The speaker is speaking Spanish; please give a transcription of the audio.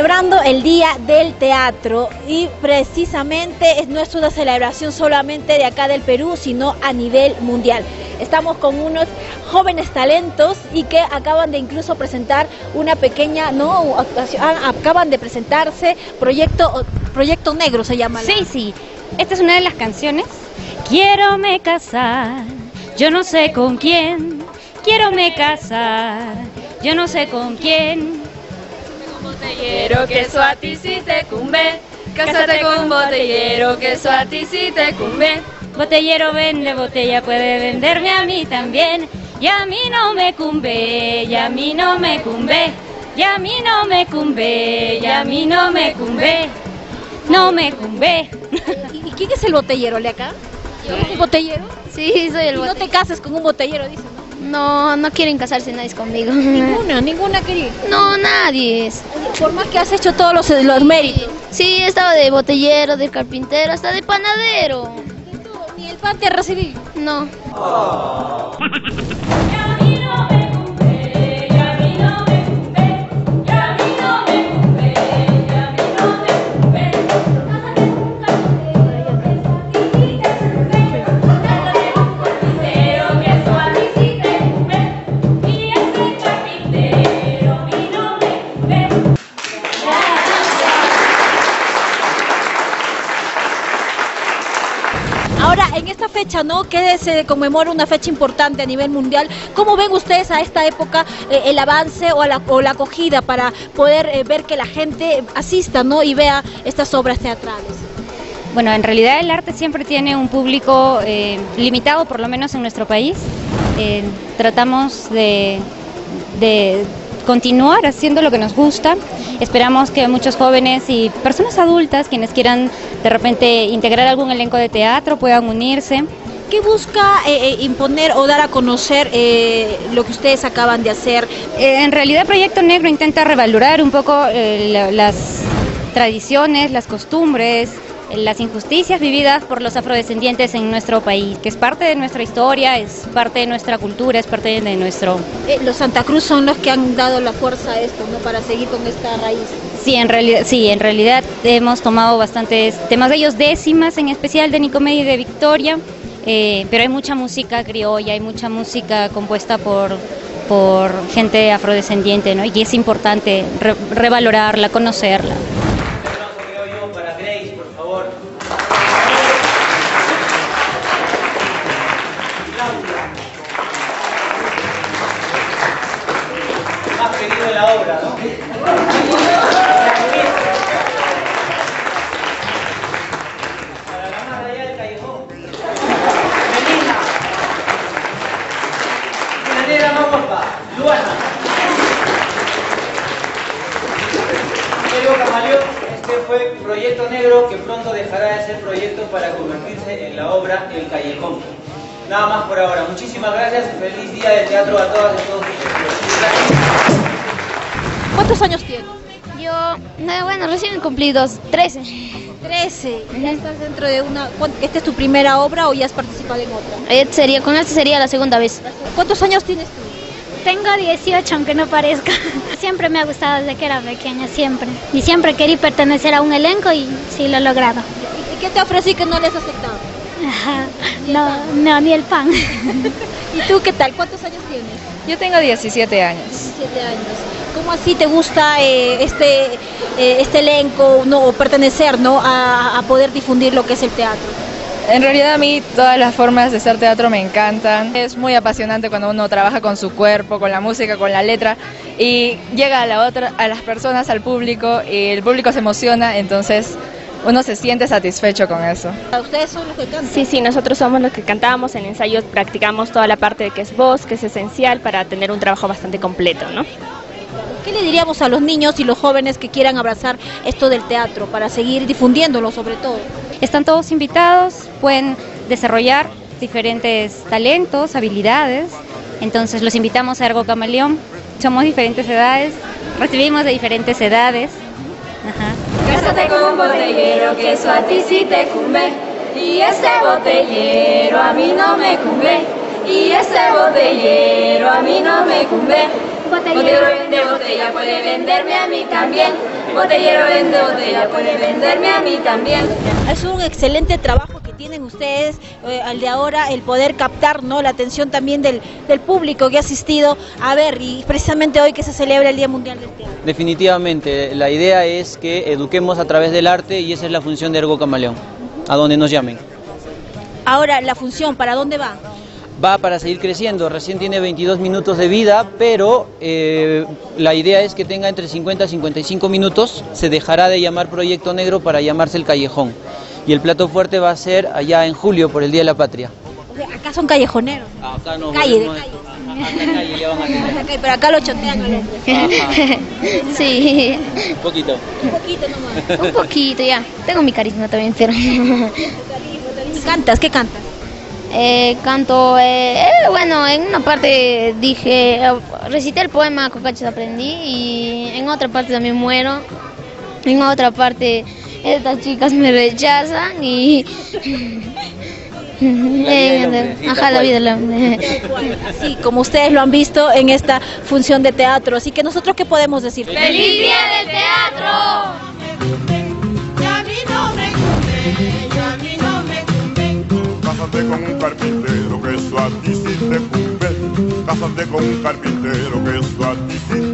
celebrando el Día del Teatro y precisamente no es una celebración solamente de acá del Perú, sino a nivel mundial. Estamos con unos jóvenes talentos y que acaban de incluso presentar una pequeña actuación, acaban de presentarse Proyecto Negro se llama. Sí, esta es una de las canciones. Quiero me casar, yo no sé con quién, quiero me casar, yo no sé con quién. Botellero, que eso a ti sí te cumbe, cásate con un botellero, que eso a ti sí te cumbe. Botellero vende botella, puede venderme a mí también. Y a mí no me cumbe, y a mí no me cumbe, y a mí no me cumbe, y a mí no me cumbe, no me cumbe. ¿Y quién es el botellero de acá? ¿Eres un botellero? Sí, soy el botellero. No te cases con un botellero, dicen, ¿no? No quieren casarse nadie conmigo. Ninguna querida. No, nadie. Por más que has hecho todos los méritos. Sí, he estado de botellero, de carpintero, hasta de panadero. Ni el pan te recibí. No. Ahora, en esta fecha, ¿no? Que se conmemora una fecha importante a nivel mundial, ¿cómo ven ustedes a esta época el avance o la acogida para poder ver que la gente asista, ¿no? Y vea estas obras teatrales? Bueno, en realidad el arte siempre tiene un público limitado, por lo menos en nuestro país. Tratamos de continuar haciendo lo que nos gusta. Esperamos que muchos jóvenes y personas adultas, quienes quieran de repente integrar algún elenco de teatro, puedan unirse. ¿Qué busca imponer o dar a conocer lo que ustedes acaban de hacer? En realidad Proyecto Negro intenta revalorar un poco las tradiciones, las costumbres, las injusticias vividas por los afrodescendientes en nuestro país, que es parte de nuestra historia, es parte de nuestra cultura, es parte de nuestro... Los Santa Cruz son los que han dado la fuerza a esto, ¿no? Para seguir con esta raíz. Sí, en realidad hemos tomado bastantes temas de ellos, décimas en especial de Nicomedia y de Victoria, pero hay mucha música criolla, hay mucha música compuesta por gente afrodescendiente, ¿no? Y es importante revalorarla, conocerla. Más querido de la obra, ¿no? Para la más allá del callejón. Melina. La negra más guapa, Luana. Diego Camaleón, este fue Proyecto Negro, que pronto dejará de ser proyecto para convertirse en la obra El Callejón. Nada más por ahora. Muchísimas gracias y feliz día de teatro a todas y todos ustedes. ¿Cuántos años tienes? Yo, recién cumplidos 13. 13. ¿Ya estás dentro de una... ¿Esta es tu primera obra o ya has participado en otra? Con esta sería la segunda vez. ¿Cuántos años tienes tú? Tengo 18, aunque no parezca. Siempre me ha gustado desde que era pequeña, siempre. Y siempre quería pertenecer a un elenco y sí lo he logrado. ¿Y qué te ofrecí que no les has aceptado? No, ni el pan. ¿Y tú qué tal? ¿Cuántos años tienes? Yo tengo 17 años. 17 años. ¿Cómo así te gusta este elenco, ¿no? O pertenecer, ¿no? a poder difundir lo que es el teatro? En realidad a mí todas las formas de hacer teatro me encantan. Es muy apasionante cuando uno trabaja con su cuerpo, con la música, con la letra y llega a las personas, al público y el público se emociona, entonces uno se siente satisfecho con eso. ¿Ustedes son los que cantan? Sí, nosotros somos los que cantamos. En ensayos practicamos toda la parte de que es voz, que es esencial para tener un trabajo bastante completo, ¿no? ¿Qué le diríamos a los niños y los jóvenes que quieran abrazar esto del teatro para seguir difundiéndolo sobre todo? Están todos invitados, pueden desarrollar diferentes talentos, habilidades, entonces los invitamos a Ergo Camaleón. Somos diferentes edades, recibimos de diferentes edades. Cásate con un botellero, que eso a ti sí te cumbe, y ese botellero a mí no me cumbe, y ese botellero a mí no me cumbe. Botellero vende botella, puede venderme a mí también. Botellero vende botella, puede venderme a mí también. Es un excelente trabajo que tienen ustedes al de ahora, el poder captar, ¿no?, la atención también del público que ha asistido a ver, y precisamente hoy que se celebra el Día Mundial del Teatro. Definitivamente, la idea es que eduquemos a través del arte y esa es la función de Ergo Camaleón, a donde nos llamen. Ahora, la función, ¿para dónde va? Va para seguir creciendo, recién tiene 22 minutos de vida, pero la idea es que tenga entre 50 y 55 minutos, se dejará de llamar Proyecto Negro para llamarse El Callejón. Y el plato fuerte va a ser allá en julio por el Día de la Patria. O sea, acá son callejoneros. Acá no Calle, de volvemos, calle. calle ya van a tener. Pero acá lo chotean al hombre. Sí, Un poquito. Un poquito nomás. un poquito ya. Tengo mi carisma también, pero... ¿Y cantas? ¿Qué cantas? Canto, bueno, en una parte dije, recité el poema Cocachos aprendí y en otra parte también muero, en otra parte estas chicas me rechazan y... Ajá, la vida del hombre. Así como ustedes lo han visto en esta función de teatro, así que nosotros ¿qué podemos decir? ¡Feliz Día del Teatro! Cásate con un carpintero que eso a ti sí te cumbe. Cásate con un carpintero que eso a ti sí